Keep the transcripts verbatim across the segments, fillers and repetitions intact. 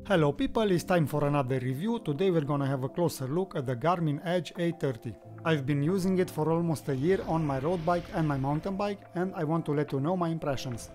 Hello people, it's time for another review. Today we're gonna have a closer look at the Garmin Edge A thirty. I've been using it for almost a year on my road bike and my mountain bike, and I want to let you know my impressions.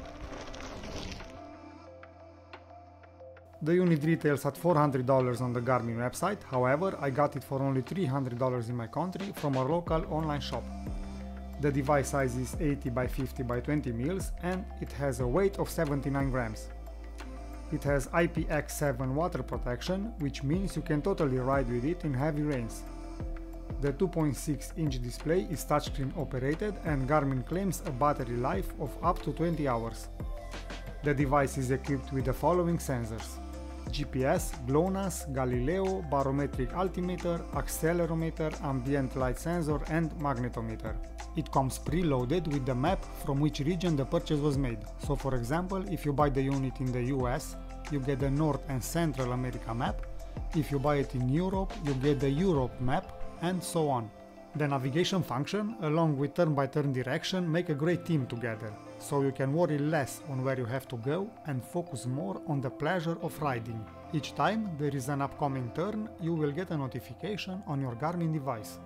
The unit retails at four hundred dollars on the Garmin website, however I got it for only three hundred dollars in my country from our local online shop. The device size is eighty by fifty by twenty mils and it has a weight of seventy-nine grams. It has I P X seven water protection, which means you can totally ride with it in heavy rains. The two point six inch display is touchscreen operated and Garmin claims a battery life of up to twenty hours. The device is equipped with the following sensors: G P S, GLONASS, Galileo, barometric altimeter, accelerometer, ambient light sensor and magnetometer. It comes preloaded with the map from which region the purchase was made. So for example, if you buy the unit in the U S, you get the North and Central America map. If you buy it in Europe, you get the Europe map, and so on. The navigation function, along with turn-by-turn direction, make a great team together, so you can worry less on where you have to go and focus more on the pleasure of riding. Each time there is an upcoming turn, you will get a notification on your Garmin device.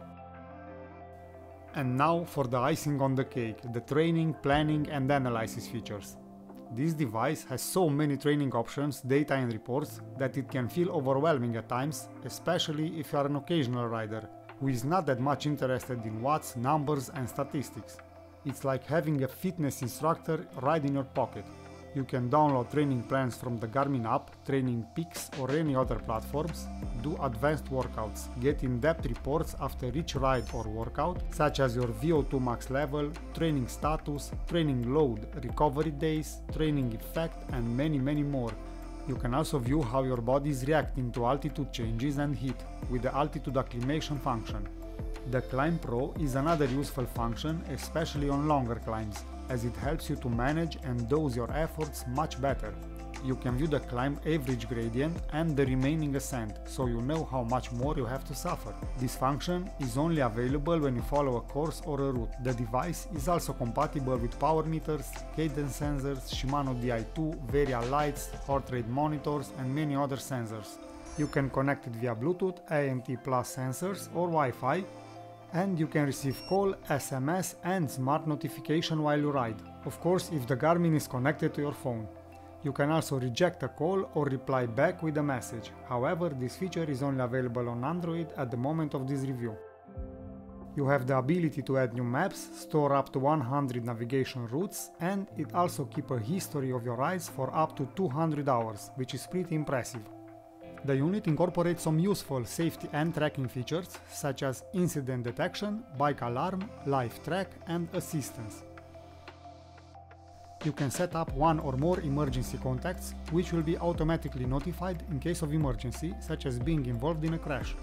And now for the icing on the cake, the training, planning and analysis features. This device has so many training options, data and reports that it can feel overwhelming at times, especially if you are an occasional rider who is not that much interested in watts, numbers and statistics. It's like having a fitness instructor right in your pocket. You can download training plans from the Garmin app, Training Peaks or any other platforms, do advanced workouts, get in-depth reports after each ride or workout, such as your V O two max level, training status, training load, recovery days, training effect and many many more. You can also view how your body is reacting to altitude changes and heat with the altitude acclimation function. The Climb Pro is another useful function, especially on longer climbs, as it helps you to manage and dose your efforts much better. You can view the climb average gradient and the remaining ascent, so you know how much more you have to suffer. This function is only available when you follow a course or a route. The device is also compatible with power meters, cadence sensors, Shimano D I two, Varia lights, heart rate monitors and many other sensors. You can connect it via Bluetooth, A M T plus sensors or Wi-Fi, and you can receive call, S M S and smart notification while you ride. Of course, if the Garmin is connected to your phone. You can also reject a call or reply back with a message. However, this feature is only available on Android at the moment of this review. You have the ability to add new maps, store up to one hundred navigation routes, and it also keeps a history of your rides for up to two hundred hours, which is pretty impressive. The unit incorporates some useful safety and tracking features such as incident detection, bike alarm, live track and assistance. You can set up one or more emergency contacts, which will be automatically notified in case of emergency, such as being involved in a crash.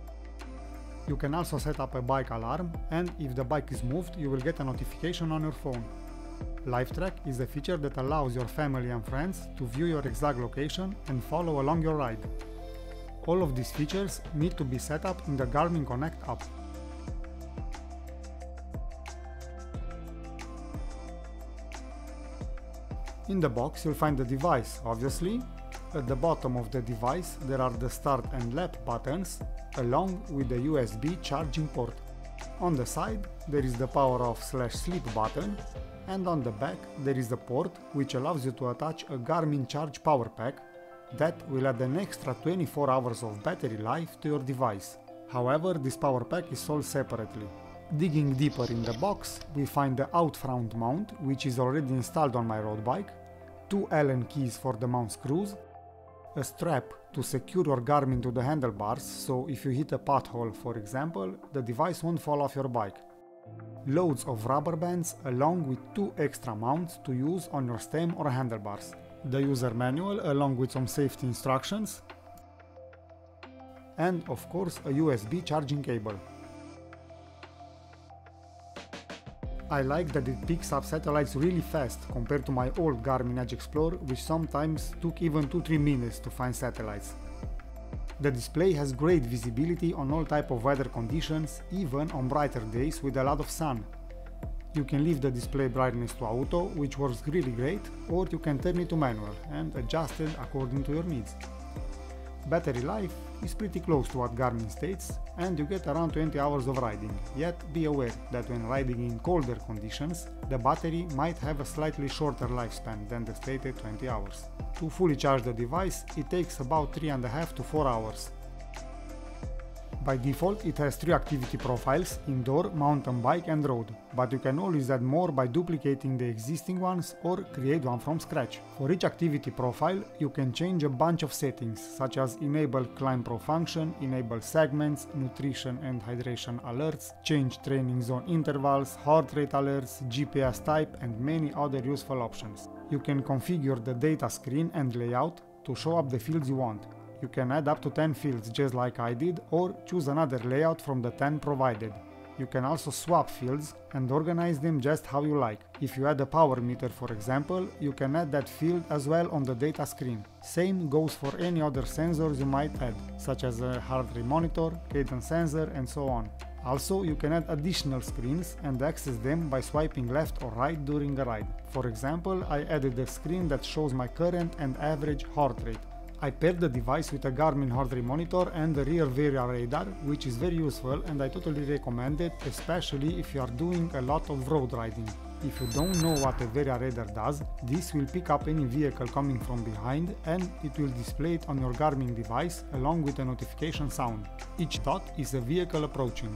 You can also set up a bike alarm, and if the bike is moved, you will get a notification on your phone. Live track is a feature that allows your family and friends to view your exact location and follow along your ride. All of these features need to be set up in the Garmin Connect app. In the box you'll find the device, obviously. At the bottom of the device there are the start and lap buttons, along with the U S B charging port. On the side there is the power off slash sleep button, and on the back there is the port which allows you to attach a Garmin Charge Power Pack that will add an extra twenty-four hours of battery life to your device. However, this power pack is sold separately. Digging deeper in the box, we find the out-front mount, which is already installed on my road bike, two Allen keys for the mount screws, a strap to secure your Garmin to the handlebars, so if you hit a pothole, for example, the device won't fall off your bike. Loads of rubber bands along with two extra mounts to use on your stem or handlebars. The user manual along with some safety instructions, and of course a U S B charging cable. I like that it picks up satellites really fast compared to my old Garmin Edge Explorer, which sometimes took even two to three minutes to find satellites. The display has great visibility on all type of weather conditions, even on brighter days with a lot of sun. You can leave the display brightness to auto, which works really great, or you can turn it to manual and adjust it according to your needs. Battery life is pretty close to what Garmin states, and you get around twenty hours of riding, yet be aware that when riding in colder conditions, the battery might have a slightly shorter lifespan than the stated twenty hours. To fully charge the device, it takes about three and a half to four hours. By default, it has three activity profiles: indoor, mountain bike and road, but you can always add more by duplicating the existing ones or create one from scratch. For each activity profile, you can change a bunch of settings, such as enable climb pro function, enable segments, nutrition and hydration alerts, change training zone intervals, heart rate alerts, G P S type and many other useful options. You can configure the data screen and layout to show up the fields you want. You can add up to ten fields just like I did, or choose another layout from the ten provided. You can also swap fields and organize them just how you like. If you add a power meter, for example, you can add that field as well on the data screen. Same goes for any other sensors you might add, such as a heart rate monitor, cadence sensor and so on. Also, you can add additional screens and access them by swiping left or right during a ride. For example, I added a screen that shows my current and average heart rate. I paired the device with a Garmin heart rate monitor and the rear Varia radar, which is very useful and I totally recommend it, especially if you are doing a lot of road riding. If you don't know what a Varia radar does, this will pick up any vehicle coming from behind and it will display it on your Garmin device along with a notification sound. Each dot is a vehicle approaching.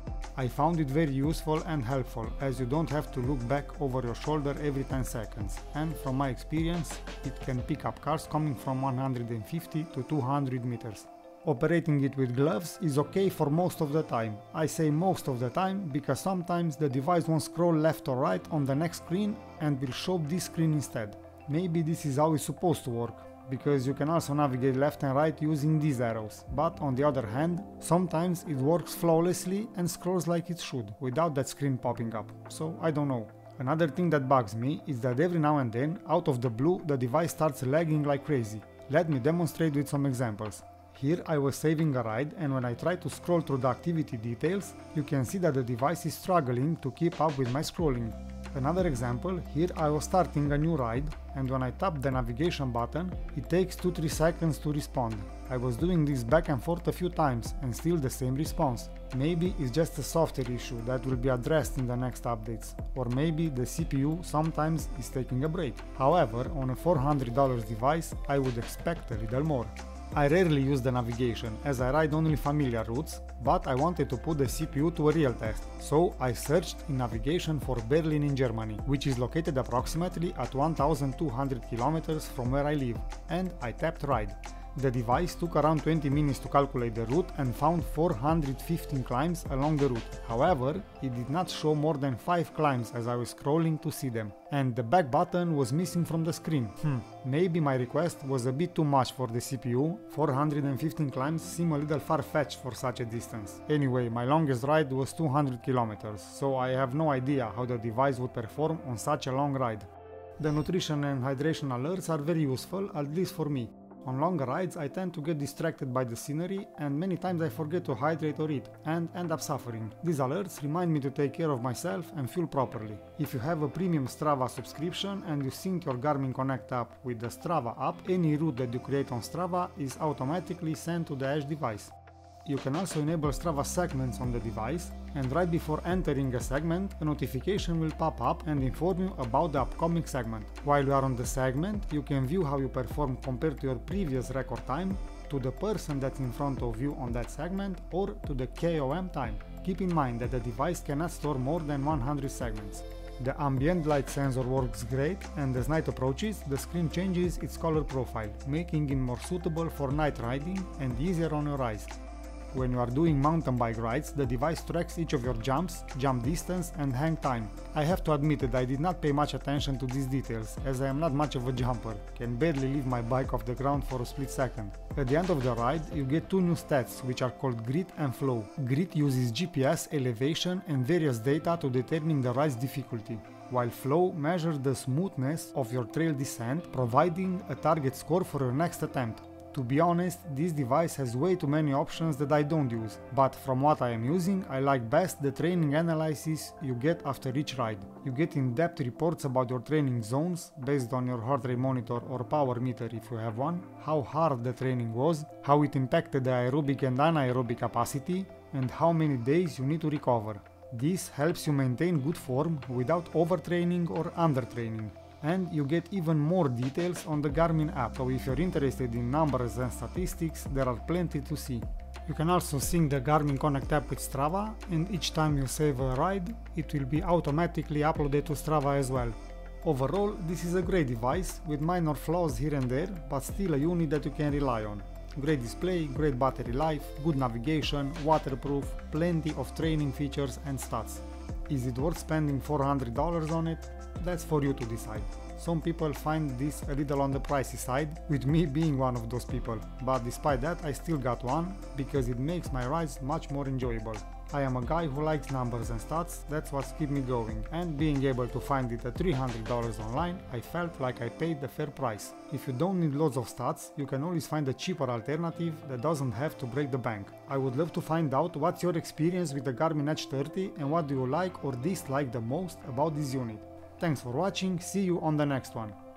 I found it very useful and helpful, as you don't have to look back over your shoulder every ten seconds, and from my experience, it can pick up cars coming from one hundred fifty to two hundred meters. Operating it with gloves is okay for most of the time. I say most of the time because sometimes the device won't scroll left or right on the next screen and will show this screen instead. Maybe this is how it's supposed to work, because you can also navigate left and right using these arrows, but on the other hand, sometimes it works flawlessly and scrolls like it should, without that screen popping up, so I don't know. Another thing that bugs me is that every now and then, out of the blue, the device starts lagging like crazy. Let me demonstrate with some examples. Here I was saving a ride, and when I try to scroll through the activity details, you can see that the device is struggling to keep up with my scrolling. Another example, here I was starting a new ride, and when I tap the navigation button, it takes two to three seconds to respond. I was doing this back and forth a few times and still the same response. Maybe it's just a software issue that will be addressed in the next updates, or maybe the C P U sometimes is taking a break. However, on a four hundred dollar device, I would expect a little more. I rarely use the navigation, as I ride only familiar routes, but I wanted to put the C P U to a real test, so I searched in navigation for Berlin in Germany, which is located approximately at one thousand two hundred kilometers from where I live, and I tapped ride. The device took around twenty minutes to calculate the route and found four hundred fifteen climbs along the route. However, it did not show more than five climbs as I was scrolling to see them, and the back button was missing from the screen. Hmm, maybe my request was a bit too much for the C P U. four hundred fifteen climbs seem a little far-fetched for such a distance. Anyway, my longest ride was two hundred kilometers, so I have no idea how the device would perform on such a long ride. The nutrition and hydration alerts are very useful, at least for me. On longer rides, I tend to get distracted by the scenery, and many times I forget to hydrate or eat, and end up suffering. These alerts remind me to take care of myself and fuel properly. If you have a premium Strava subscription and you sync your Garmin Connect app with the Strava app, any route that you create on Strava is automatically sent to the Edge device. You can also enable Strava segments on the device, and right before entering a segment, a notification will pop up and inform you about the upcoming segment. While you are on the segment, you can view how you perform compared to your previous record time, to the person that's in front of you on that segment, or to the K O M time. Keep in mind that the device cannot store more than one hundred segments. The ambient light sensor works great, and as night approaches, the screen changes its color profile, making it more suitable for night riding and easier on your eyes. When you are doing mountain bike rides, the device tracks each of your jumps, jump distance and hang time. I have to admit that I did not pay much attention to these details, as I am not much of a jumper, can barely leave my bike off the ground for a split second. At the end of the ride, you get two new stats, which are called Grit and Flow. Grit uses G P S, elevation and various data to determine the ride's difficulty, while Flow measures the smoothness of your trail descent, providing a target score for your next attempt. To be honest, this device has way too many options that I don't use, but from what I am using, I like best the training analysis you get after each ride. You get in-depth reports about your training zones based on your heart rate monitor or power meter if you have one, how hard the training was, how it impacted the aerobic and anaerobic capacity, and how many days you need to recover. This helps you maintain good form without overtraining or undertraining. And you get even more details on the Garmin app, so if you're interested in numbers and statistics, there are plenty to see. You can also sync the Garmin Connect app with Strava, and each time you save a ride, it will be automatically uploaded to Strava as well. Overall, this is a great device, with minor flaws here and there, but still a unit that you can rely on. Great display, great battery life, good navigation, waterproof, plenty of training features and stats. Is it worth spending four hundred dollars on it? That's for you to decide. Some people find this a little on the pricey side, with me being one of those people, but despite that I still got one, because it makes my rides much more enjoyable. I am a guy who likes numbers and stats, that's what's kept me going, and being able to find it at three hundred dollars online, I felt like I paid the fair price. If you don't need loads of stats, you can always find a cheaper alternative that doesn't have to break the bank. I would love to find out what's your experience with the Garmin Edge thirty and what do you like or dislike the most about this unit. Thanks for watching, see you on the next one.